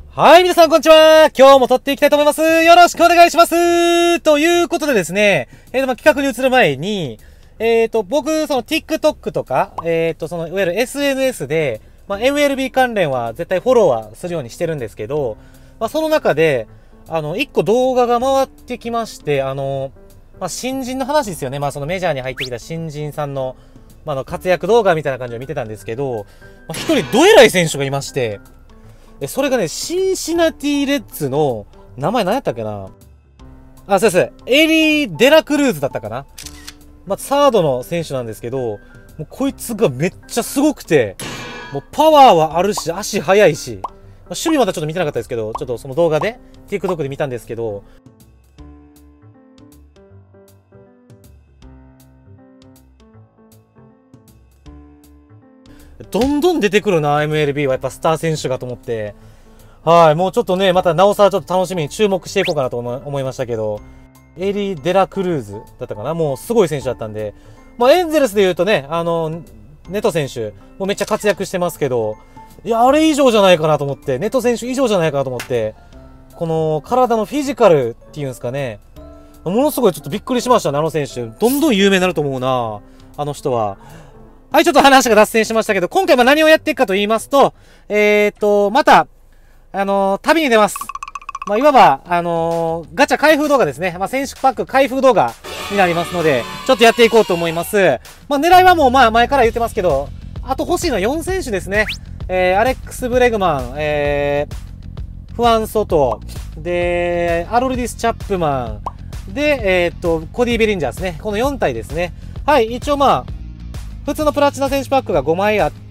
はい、皆さんこんにちは。今日も撮っていきたいと思います。よろしくお願いします。ということでですね、企画に移る前に、僕、その TikTok とか、その、いわゆる SNS で、MLB 関連は絶対フォローはするようにしてるんですけど、その中で、一個動画が回ってきまして、新人の話ですよね。そのメジャーに入ってきた新人さんの、活躍動画みたいな感じを見てたんですけど、一人どえらい選手がいまして、それがね、シンシナティレッズの、名前何やったっけな、そうです。エリー・デラクルーズだったかな。サードの選手なんですけど、もうこいつがめっちゃすごくて、もうパワーはあるし、足速いし、守備まだちょっと見てなかったですけど、ちょっとその動画で、TikTok で見たんですけど、どんどん出てくるな、MLB はやっぱスター選手がと思って。はい、もうちょっとね、またなおさらちょっと楽しみに注目していこうかなと思いましたけど、エリー・デラクルーズだったかな、もうすごい選手だったんで、エンゼルスで言うとね、ネト選手、もうめっちゃ活躍してますけど、いや、あれ以上じゃないかなと思って、ネト選手以上じゃないかなと思って、この体のフィジカルっていうんですかね、ものすごいちょっとびっくりしましたね、あの選手。どんどん有名になると思うな、あの人は。はい、ちょっと話が脱線しましたけど、今回も何をやっていくかと言いますと、また、旅に出ます。いわば、ガチャ開封動画ですね。選手パック開封動画になりますので、ちょっとやっていこうと思います。狙いはもう前から言ってますけど、あと欲しいのは4選手ですね。アレックス・ブレグマン、フアン・ソト、で、アロルディス・チャップマン、で、コディ・ベリンジャーですね。この4体ですね。はい、一応普通のプラチナ選手パックが5枚あって、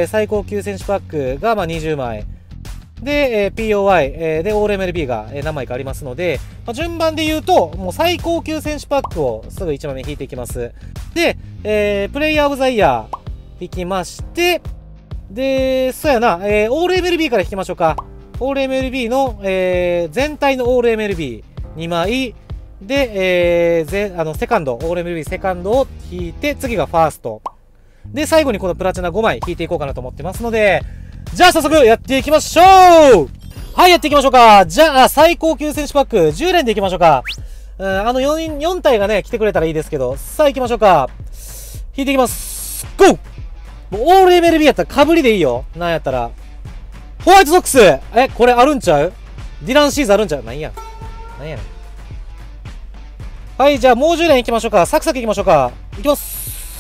最高級選手パックが20枚。で、POI、で、オール MLB が何枚かありますので、順番で言うと、もう最高級選手パックをすぐ1枚目引いていきます。で、プレイヤーオブザイヤー引きまして、で、そうやな、オール MLB から引きましょうか。オール MLB の、全体のオール MLB2 枚、で、セカンド、オール MLB セカンドを引いて、次がファースト。で、最後にこのプラチナ5枚引いていこうかなと思ってますので、じゃあ早速やっていきましょう。はい、やっていきましょうか。じゃあ、最高級選手パック10連でいきましょうか。4体がね、来てくれたらいいですけど、さあ行きましょうか。引いていきます。ゴー！もうオール MLB やったら被りでいいよ。なんやったら。ホワイトソックス！これあるんちゃう？ディランシーズあるんちゃう？なんやねん。はい、じゃあもう10連いきましょうか。サクサクいきましょうか。いきます。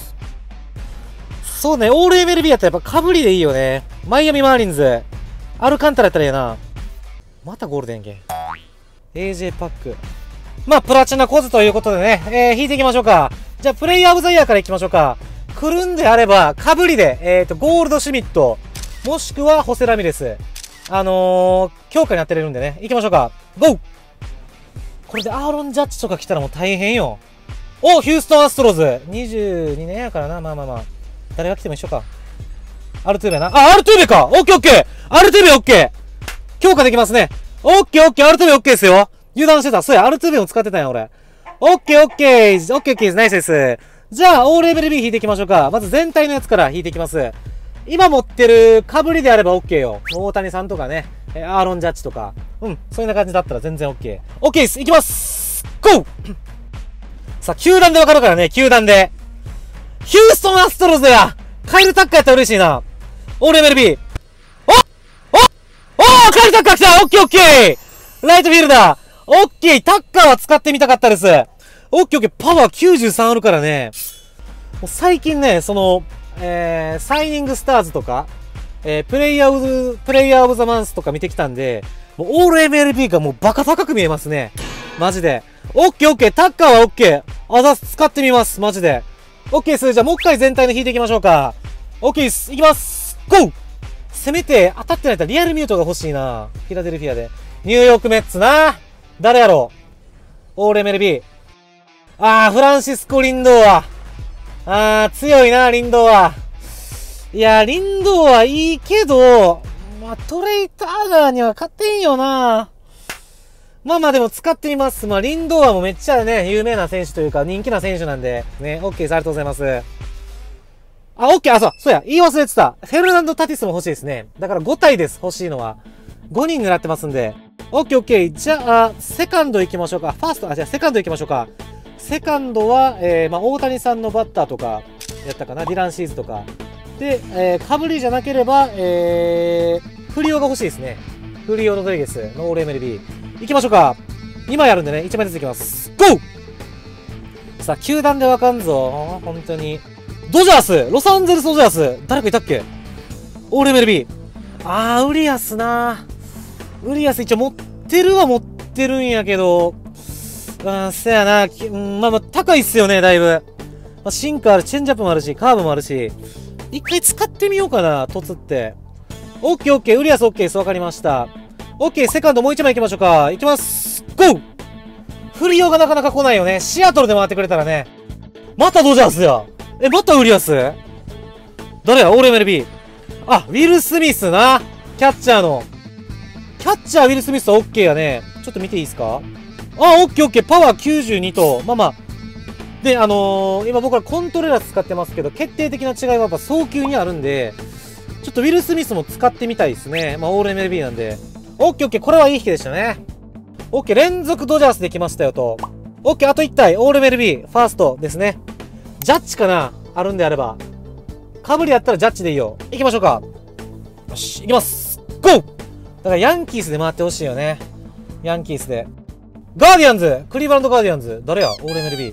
そうね、オール MLB やったらやっぱ被りでいいよね。マイアミマーリンズ。アルカンタラやったらいいな。またゴールデンゲン。AJ パック。プラチナコズということでね、引いていきましょうか。じゃあ、プレイヤーオブザイヤーからいきましょうか。来るんであれば、被りで、ゴールドシュミット、もしくはホセラミレス。強化になってれるんでね。いきましょうか。ゴー！これでアーロン・ジャッジとか来たらもう大変よ。お、ヒューストン・アストロズ。22年やからな。誰が来ても一緒か。アルトゥーベな。アルトゥーベか！オッケーオッケー！アルトゥーベオッケー！強化できますね。オッケーオッケー！アルトゥーベオッケーですよ。油断してた。そうや、アルトゥーベも使ってたんや、俺。オッケーオッケー！オッケーオッケー！ナイスです。じゃあ、オール MLB 引いていきましょうか。まず全体のやつから引いていきます。今持ってる被りであれば OK よ。大谷さんとかね。アーロン・ジャッジとか。そういう感じだったら全然 OK。OK です。いきますゴーさあ、球団でわかるからね、球団で。ヒューストン・アストロズやカイル・タッカーやったら嬉しいな。オール MLB。カイル・タッカー来たオッケーオッケーライトフィールダーオッケータッカーは使ってみたかったです。オッケーオッケーパワー93あるからね。もう最近ね、サイニングスターズとか、プレイヤーオブザマンスとか見てきたんで、もうオール MLB がもうバカ高く見えますね。マジで。オッケーオッケータッカーはオッケー使ってみます。マジで。オッケーです。じゃあもう一回全体の引いていきましょうか。オッケーです。いきますゴーせめて当たってないとリアルミュートが欲しいな。フィラデルフィアで。ニューヨークメッツな。誰やろうオール MLB。フランシスコ・リンドーア。強いな、リンドーア。いや、リンドーアいいけど、トレイターガーには勝てんよな。でも使ってみます。リンドーアもめっちゃね、有名な選手というか人気な選手なんで、ね、OK です。ありがとうございます。OK、そうや、言い忘れてた。フェルナンド・タティスも欲しいですね。だから5体です、欲しいのは。 5人狙ってますんで。オッケーオッケー。じゃあ、セカンド行きましょうか。ファースト、じゃあセカンド行きましょうか。セカンドは、大谷さんのバッターとか、やったかな。ディランシーズとか。で、かぶりじゃなければ、フリオが欲しいですね。フリオ・ロドリゲスのオール MLB。行きましょうか。2枚あるんでね、1枚ずついきます。ゴーさあ、球団でわかんぞ。本当に。ドジャースロサンゼルスドジャース誰かいたっけオール MLB。ウリアスな。ウリアス一応持ってるは持ってるんやけど、せやな。まあ、高いっすよね、だいぶ。シンカーある、チェンジアップもあるし、カーブもあるし。一回使ってみようかな、凸って。オッケーオッケー、ウリアスオッケーです。わかりました。オッケー、セカンドもう一枚行きましょうか。行きます。ゴーフリオがなかなか来ないよね。シアトルで回ってくれたらね。またドジャースや。またウリアス誰やオール MLB。ウィル・スミスな。キャッチャーの。キャッチャーウィル・スミスはオッケーやね。ちょっと見ていいですか？オッケーオッケー。パワー92と。まあまあ。で、今僕らコントレラス使ってますけど、決定的な違いはやっぱ送球にあるんで、ちょっとウィル・スミスも使ってみたいですね。まあ、オール MLB なんで。オッケーオッケー。これはいい引きでしたね。オッケー。連続ドジャースできましたよと。オッケー。あと1体。オール MLB。ファーストですね。ジャッジかなあるんであれば。かぶりやったらジャッジでいいよ。行きましょうか。よし。行きます。ゴーだからヤンキースで回ってほしいよね。ヤンキースで。ガーディアンズクリーブランドガーディアンズ誰やオール MLB。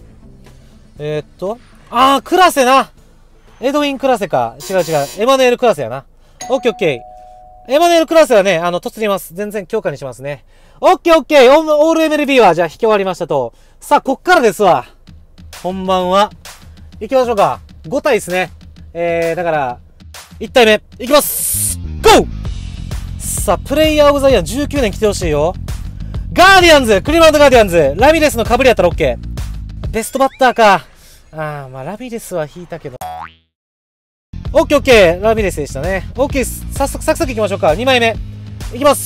クラセな。エドウィン・クラセか。違う違う。エマヌエル・クラセやな。オッケーオッケー。エマヌエル・クラセはね、突入ます。全然強化にしますね。オッケーオッケー。オール MLB は、じゃあ引き終わりましたと。さあ、こっからですわ。本番は。行きましょうか。5体ですね。だから、1体目。行きますゴーさあ、プレイヤーオブザイヤー19年来てほしいよ。ガーディアンズクリーブランドガーディアンズラミレスの被りやったら OK。ベストバッターか。まあ、ラミレスは引いたけど。オッケーオッケーラミレスでしたね。オッケーです。早速、サクサク行きましょうか。2枚目。いきます。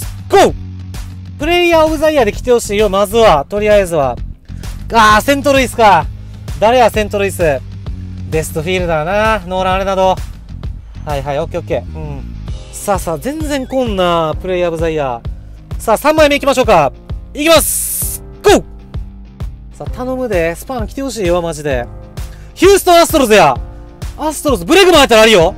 ゴープレイヤーオブザイヤーで来てほしいよ。まずは、とりあえずは。セントルイスか。誰や、セントルイス。ベストフィールダーな。ノーランアレナド。はいはい、オッケーオッケー。さあ、全然来んな。プレイヤーオブザイヤー。さあ、3枚目行きましょうか。いきますゴーさあ、頼むで。スパン来てほしいよ、マジで。ヒューストンアストロズや。アストロズ、ブレグマンやったらあるよ。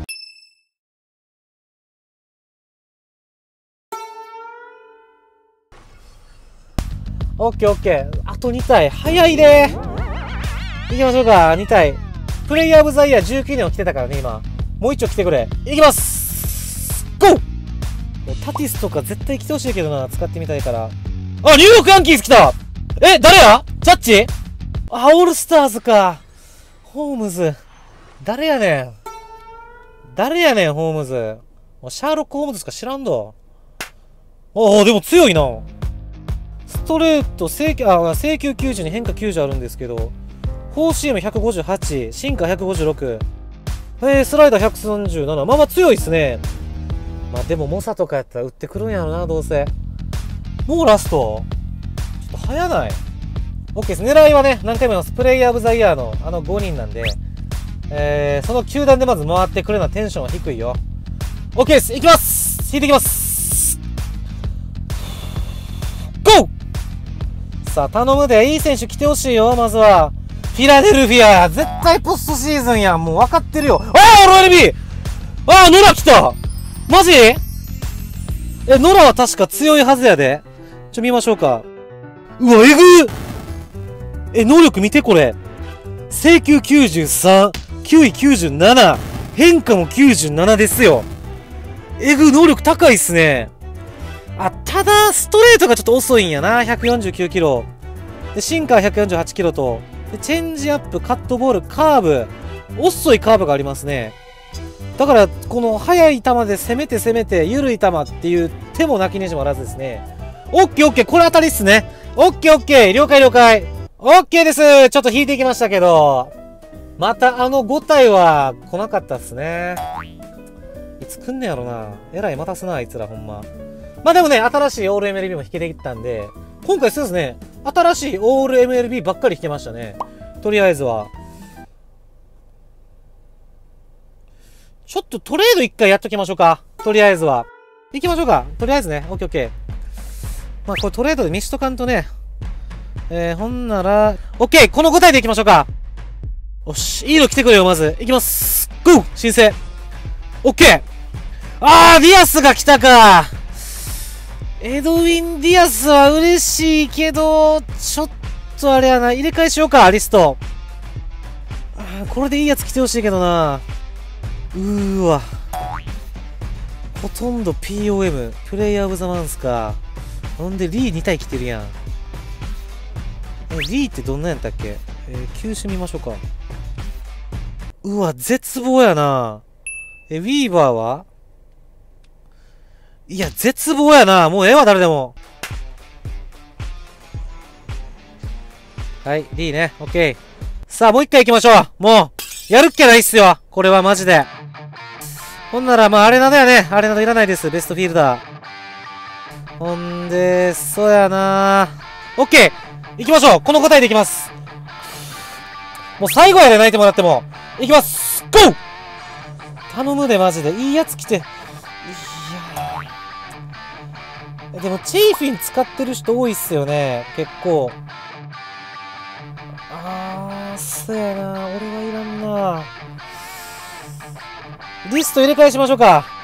オッケーオッケー。あと2体。早いで。行きましょうか。2体。プレイヤーオブザイヤー19年を来てたからね、今。もう一丁来てくれ。行きますゴータティスとか絶対来てほしいけどな。使ってみたいから。ニューヨークヤンキース来た誰やジャッジオールスターズか。ホームズ。誰やねん。誰やねん、ホームズ。シャーロック・ホームズしか知らんだ。でも強いな。ストレート、制球90に変化90あるんですけど、フォーシーム158、シンカー156、スライダー137。まあまあ強いっすね。まあでも、モサとかやったら打ってくるんやろな、どうせ。もうラストちょっと早ない ?OK です。狙いはね、何回も言います。プレイヤーオブザイヤーの5人なんで、その球団でまず回ってくるのはテンションは低いよ。OK です。行きます引いていきますゴーさあ、頼むで。いい選手来てほしいよ、まずは。フィラデルフィア絶対ポストシーズンやん。もう分かってるよ。RLB! ノラ来たマジノラは確か強いはずやで。見ましょうか。うわ、えぐ能力見てこれ。制球93、球威97、変化も97ですよ。能力高いっすね。ただ、ストレートがちょっと遅いんやな。149キロ。で、シンカー148キロと、で、チェンジアップ、カットボール、カーブ。遅いカーブがありますね。だから、この速い球で攻めて、緩い球っていう手もなきにしもあらずですね。オッケーオッケー、これ当たりっすね。オッケーオッケー、了解了解。オッケーです。ちょっと引いていきましたけど、また5体は来なかったっすね。いつ来んねやろな。えらい待たすな、あいつらほんま。まあでもね、新しいオール MLB も引けてきたんで、今回そうですね、新しいオール MLB ばっかり引けましたね。とりあえずは。ちょっとトレード一回やっときましょうか。とりあえずは。 行きましょうか。とりあえずね。オッケーオッケー。まあ、これトレードで見しとかんとね。ほんなら、オッケーこの5体で行きましょうか。よし、いいの来てくれよ、まず。行きます。ゴー申請。オッケーディアスが来たか。エドウィン・ディアスは嬉しいけど、ちょっとあれやな。入れ替えしようか、リスト。これでいいやつ来てほしいけどな。わ。ほとんど POM、プレイヤーオブザマンスか。ほんで、リー2体来てるやん。リーってどんなんやったっけ？球種見ましょうか。絶望やな。ウィーバーはいや、絶望やな。もうええわ、誰でも。はい、リーね。オッケー。さあ、もう一回行きましょう。もう、やるっきゃないっすよ。これはマジで。ほんなら、まあ、アレナだよね。アレナドいらないです。ベストフィールダー。ほんで、そうやな。オッケー行きましょう。この答えでいきます。もう最後やで泣いてもらっても。いきますゴー頼むでマジで。いいやつ来て。いやでもチーフィン使ってる人多いっすよね。結構。そうやな。俺はいらんな。リスト入れ替えしましょうか。